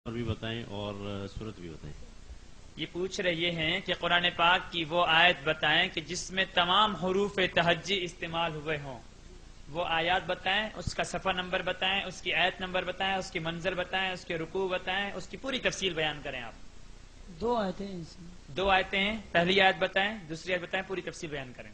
اور بھی بتائیں اور صورت بھی بتائیں۔ یہ پوچھ رہے ہیں کہ قرآن پاک کی وہ آیت بتائیں کہ جس میں تمام حروف تہجی استعمال ہوئے ہوں، وہ آیات بتائیں، اس کا صفحہ نمبر بتائیں، اس کی آیت نمبر بتائیں، اس کی منظر بتائیں، اس کے رکوع بتائیں، اس کی پوری تفصیل بیان کریں۔ آپ دو آیتیں ہیں، پہلی آیت بتائیں، دوسری آیت بتائیں، پوری تفصیل بیان کریں۔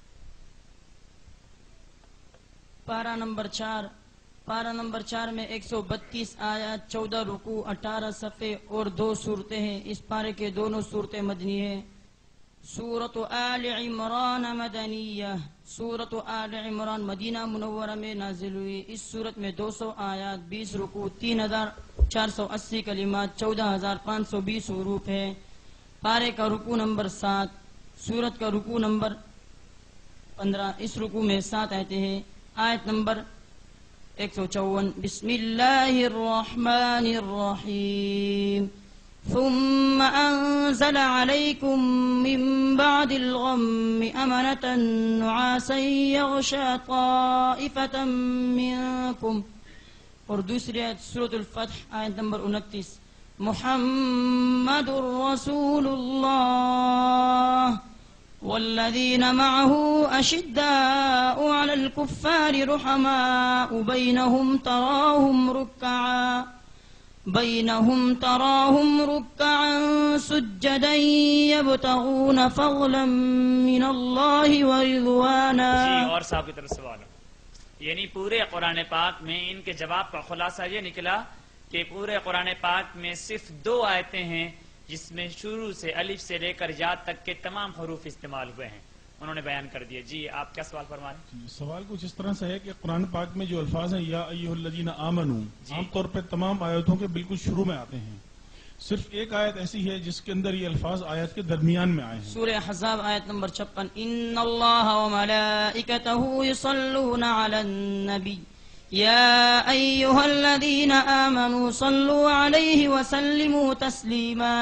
پارہ نمبر 4 میں 132 آیات، 14 رکوع، 18 صفحے اور 2 صورتیں ہیں۔ اس پارے کے دونوں صورتیں مدنی ہیں۔ سورۃ آل عمران مدنیہ، سورۃ آل عمران مدینہ منورہ میں نازل ہوئی۔ اس صورت میں 200 آیات، 20 رکوع، 3480 کلمات، 14520 حروف ہیں۔ پارے کا رکوع نمبر 7، سورت کا رکوع نمبر 15۔ اس رکوع میں 7 آیتیں ہیں۔ آیت نمبر 154، بسم اللہ الرحمن الرحیم، ثم انزل علیکم من بعد الغم امنة نعاسا یغشى طائفة منکم۔ اور دوسری آیت سورۃ الفتح، آیت نمبر 29، محمد رسول اللہ والذین معه اشداء علی الکفار رحماء بینہم تراہم رکعا سجدا یبتغون فضلا من اللہ ورضوانا۔ جی، اور صاحب کی طرف سوال ہے، یعنی پورے قرآن پاک میں ان کے جواب کا خلاصہ یہ نکلا کہ پورے قرآن پاک میں صرف 2 آیتیں ہیں جس میں شروع سے الف سے لے کر یا تک کے تمام حروف استعمال ہوئے ہیں، انہوں نے بیان کر دیے۔ جی، آپ کیا سوال فرما رہے ہیں؟ سوال کچھ اس طرح سے ہے کہ قرآن پاک میں جو الفاظ ہیں یا ایھا الذین آمنوا، عام طور پہ تمام آیتوں کے بالکل شروع میں آتے ہیں، صرف ایک آیت ایسی ہے جس کے اندر یہ الفاظ آیت کے درمیان میں آئے ہیں۔ سورہ احزاب آیت نمبر 56، ان اللہ وملائکتہ یصلون علی النبی یا ایھا الذین آمنوا صلوا علیہ وسلموا تسلیما۔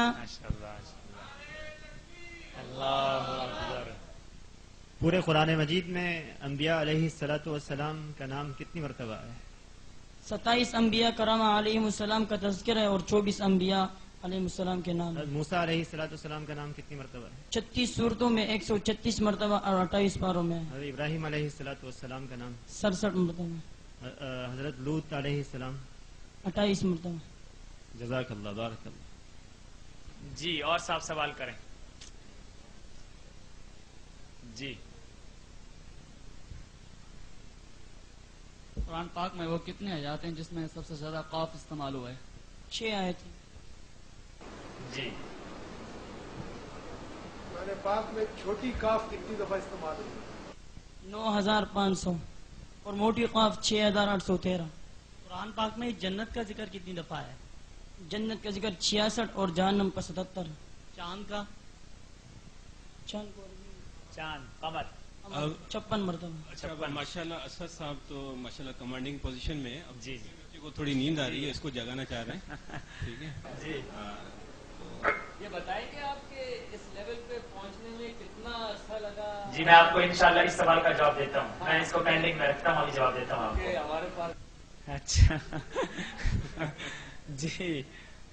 پورے قرآن مجید میں انبیاء علیہ السلام کا نام کتنی مرتبہ ہے؟ 27 انبیاء کرام علیہ السلام کا تذکرہ ہے اور 24 انبیاء علیہ السلام کے نام۔ موسیٰ علیہ السلام کا نام کتنی مرتبہ ہے؟ 36 صورتوں میں 136 مرتبہ اور 28 پاروں میں۔ حضرت ابراہیم علیہ السلام کا نام 67 مرتبہ۔ حضرت لوط علیہ السلام 28 مرتبہ۔ جزاک اللہ، بارک اللہ۔ جی، اور صاحب سوال کریں۔ جی، قرآن پاک میں وہ کتنے آیات ہیں جس میں سب سے زیادہ قاف استعمال ہوا ہے؟ 6 آیتیں۔ جی، قرآن پاک میں چھوٹی کاف کتنی دفعہ استعمال ہوئی؟ 9500 اور موٹی قاف 6813۔ قرآن پاک میں جنت کا ذکر کتنی دفعہ ہے؟ جنت کا ذکر 66 اور جہنم کا 77۔ چاند کا؟ چاند قمر 56 مرتبہ۔ اچھا، ماشاءاللہ اسد صاحب تو ماشاءاللہ کمانڈنگ پوزیشن میں ہیں۔ اب جی، بچے کو تھوڑی نیند آ رہی ہے، اس کو جگانا چاہ رہے ہیں، ٹھیک ہے؟ جی، یہ بتائیں کہ آپ کے اس لیول پہ پہنچنے میں کتنا عرصہ لگا؟ جی، میں آپ کو انشاءاللہ اس سوال کا جواب دیتا ہوں، میں اس کو پینڈنگ میں رکھتا ہوں، ابھی جواب دیتا ہوں آپ کو۔ ہمارے پاس اچھا جی،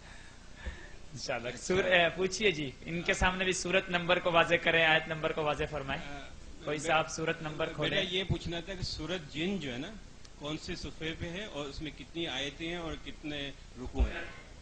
انشاءاللہ پوچھئے جی، ان کے سامنے بھی سورت نمبر کو واضح کریں، آیت نمبر کو واضح فرمائیں۔ کوئی صاحب سورت نمبر میرا کھولیں۔ یہ پوچھنا تھا کہ سورت جن جو ہے نا، کون سے صفحے پہ ہے اور اس میں کتنی آیتیں ہیں اور کتنے رکوع ہیں؟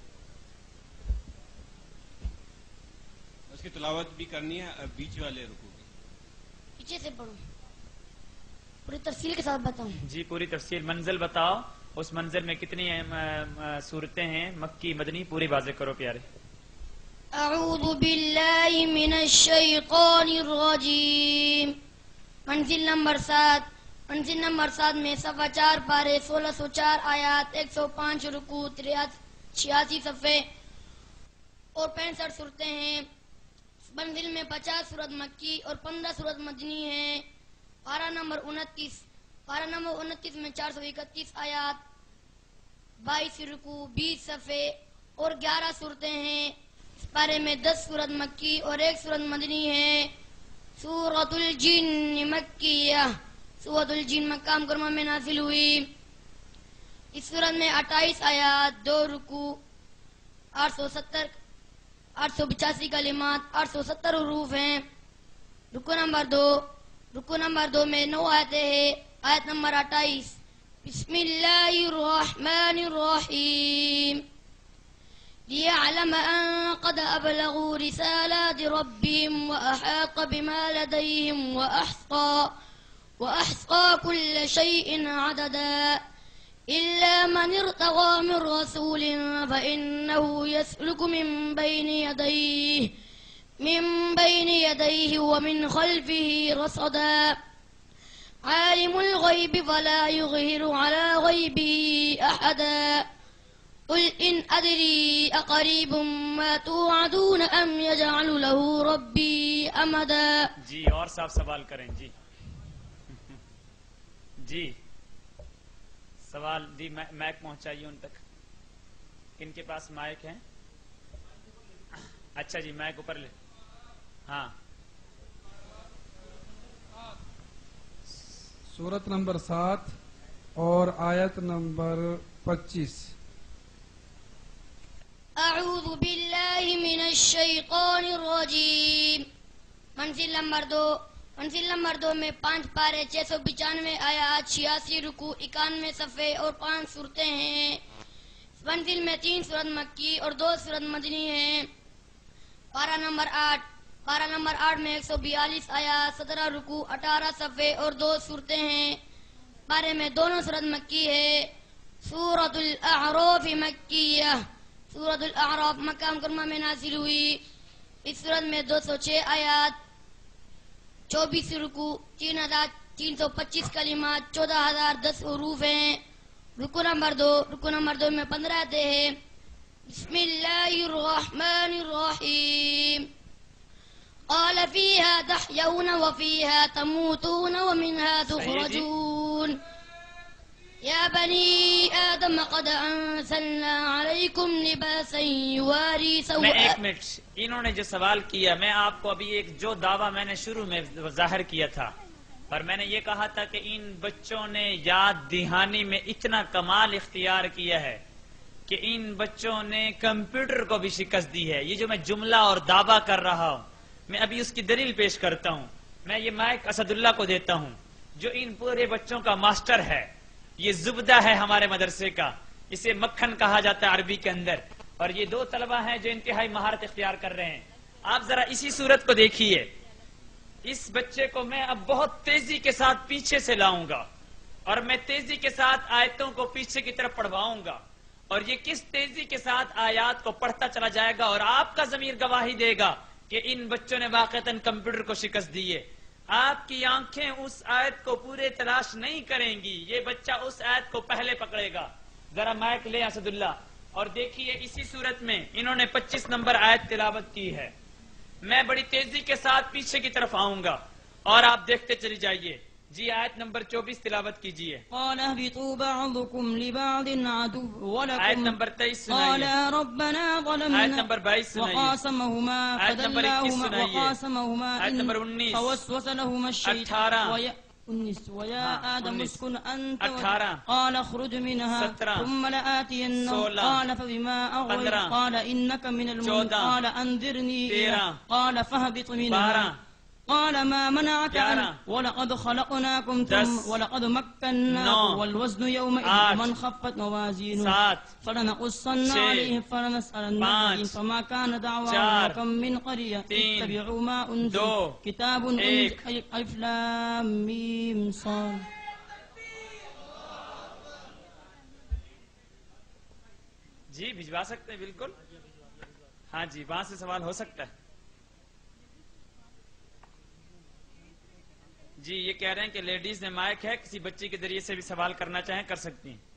اس کی تلاوت بھی کرنی ہے، بیچ والے رکوع کی۔ پیچھے سے پڑھوں، پوری تفصیل کے ساتھ بتاؤں؟ جی، پوری تفصیل، منزل بتاؤ، اس منزل میں کتنی صورتیں ہیں، مکی مدنی، پوری واضح کرو پیارے۔ اعوذ باللہ من الشیطان الرجیم۔ منزل نمبر 7 میں صفحہ 4 پارے 1604 آیات، 105 رکوع، 86 صفحے اور 65 صورتیں ہیں۔ منزل میں 50 صورت مکی اور 15 صورت مدنی ہیں۔ پارہ نمبر 29 میں 431 آیات، 22 رکوع، 20 صفحے اور 11 صورتیں ہیں۔ اس پارے میں 10 صورت مکی اور 1 صورت مدنی ہے۔ سورۃ الجن مکیہ، سورۃ الجن مکہ مکرمہ میں نازل ہوئی۔ اس سورت میں 28 آیات، 2 رکوع، 885 کلمات 870 حروف ہیں. رکو نمبر 2 میں 9 آیتیں ہیں. آیت نمبر 28 بسم اللہ الرحمن الرحیم لِيَعْلَمَ أَن قَدْ أَبْلَغُوا رِسَالَاتِ رَبِّهِمْ وَأَحَاطَ بِمَا لَدَيْهِمْ وَأَحْصَى كُلَّ شَيْءٍ عَدَدًا إِلَّا مَنِ ارْتَضَىٰ مِن رَّسُولٍ فَإِنَّهُ يَسْلُكُ مِن بَيْنِ يَدَيْهِ وَمِنْ خَلْفِهِ رَصَدًا عَالِمُ الْغَيْبِ فَلَا يُظْهِرُ عَلَىٰ غَيْبِهِ أَحَدًا قل إن أدري أقريب ما توعدون أم يجعل له ربي أمدا. جی اور صاحب سوال کریں. جی سوال دی مائک پہنچائیے ان تک. کن کے پاس مائک ہے؟ اچھا جی مائک اوپر لے. ہاں سورت نمبر 7 اور آیت نمبر 25. اعوذ باللہ من الشیطان الرجیم. منزل نمبر 2 میں 5 پارے 695 آیات 86 رکوع 91 صفحے اور 5 سورتیں ہیں. منزل میں 3 سورت مکی اور 2 سورت مدنی ہیں. پارہ نمبر 8 میں 142 آیات 17 رکوع 18 صفحے اور 2 سورتیں ہیں. پارے میں دونوں سورت مکی ہے. سورۃ الاعراف مکیہ. سورۃ الاعراف مکہ مکرمہ میں نازل ہوئی. اس سورت میں 206 آیات 24 رکوع 3325 کلمات 14010 حروف ہیں. رکو نمبر 2 میں 15 آیتیں ہیں. بسم اللہ الرحمن الرحیم قال فيها تحيون وفيها تموتون ومنها تخرجون يا بني آدم قد أنزلنا عليكم لباسا يواري میں ایک سوء. منٹ، انہوں نے جو سوال کیا میں آپ کو ابھی ایک جو دعویٰ میں نے شروع میں ظاہر کیا تھا، پر میں نے یہ کہا تھا کہ ان بچوں نے یاد دہانی میں اتنا کمال اختیار کیا ہے کہ ان بچوں نے کمپیوٹر کو بھی شکست دی ہے. یہ جو میں جملہ اور دعویٰ کر رہا ہوں میں ابھی اس کی دلیل پیش کرتا ہوں. میں یہ مائک اسد اللہ کو دیتا ہوں جو ان پورے بچوں کا ماسٹر ہے. یہ زبدہ ہے ہمارے مدرسے کا، اسے مکھن کہا جاتا ہے عربی کے اندر. اور یہ 2 طلبہ ہیں جو انتہائی مہارت اختیار کر رہے ہیں. آپ ذرا اسی صورت کو دیکھیے. اس بچے کو میں اب بہت تیزی کے ساتھ پیچھے سے لاؤں گا اور میں تیزی کے ساتھ آیتوں کو پیچھے کی طرف پڑھواؤں گا اور یہ کس تیزی کے ساتھ آیات کو پڑھتا چلا جائے گا اور آپ کا ضمیر گواہی دے گا کہ ان بچوں نے واقعتاً کمپیوٹر کو شکست دی ہے. آپ کی آنکھیں اس آیت کو پورے تلاش نہیں کریں گی، یہ بچہ اس آیت کو پہلے پکڑے گا. ذرا مائک لے اسد اللہ اور دیکھیے اسی صورت میں انہوں نے 25 نمبر آیت تلاوت کی ہے. میں بڑی تیزی کے ساتھ پیچھے کی طرف آؤں گا اور آپ دیکھتے چلی جائیے. جی آیت نمبر 24 تلاوت کیجیے. قال اهبطوا بعضكم لبعض عدو آیت ولكم نمبر 23 قال سنائیے. ربنا آیت ظلمنا نمبر 22 سنائیے. وقاسمهما آیت نمبر 21 فدلاهما سنائیے. وقاسمهما آیت نمبر 19. فوسوس لهما الشيطان 18. ويا آدم 19. اسكن أنت 18. قال اخرج منها 17. ثم لآتينهم 16. قال فبما أغويت 15. قال إنك من 14. قال أنذرني 13. قال فاهبط منها 12. قال ما منعك 11. ولقد خلقناكم 10. ولقد مكناكم 9. والوزن يومئذ 8. من خفت موازينه 7. فلنقصن 6. عليهم فلنسألن 5. فما كان 4. دعواهم كم من قرية 3. اتبعوا ما أنزل 2. كتاب 1. ألف لام ميم صاد. جی بھجوا سکتے ہیں بالکل. ہاں جی وہاں سے سوال ہو سکتا ہے. جی یہ کہہ رہے ہیں کہ لیڈیز میں مائک ہے، کسی بچی کے ذریعے سے بھی سوال کرنا چاہیں کر سکتی ہیں.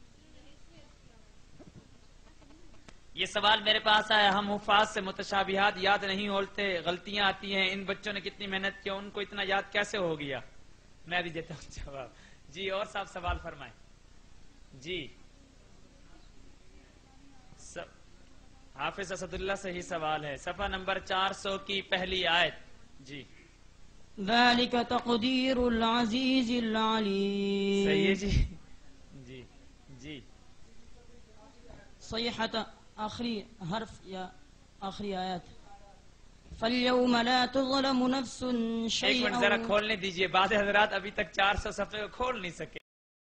یہ سوال میرے پاس آیا، ہم حفاظ سے متشابہات یاد نہیں ہوتے، غلطیاں آتی ہیں، ان بچوں نے کتنی محنت کی، ان کو اتنا یاد کیسے ہو گیا؟ میں بھی دیتا ہوں جواب. جی اور صاحب سوال فرمائیں. جی حافظ اسد اللہ سے ہی سوال ہے، صفحہ نمبر 400 کی پہلی آیت. جی ذلك تقدير العزيز العليم. صحیح ہے جی. جی جی صيحة آخری حرف یا آخری آیت فَالْيَوْمَ لَا تُظْلَمُ نَفْسٌ ایک شَيْئًا. منٹ ذرا کھولنے دیجئے، بعض حضرات ابھی تک 400 صفحے کو کھول نہیں سکے.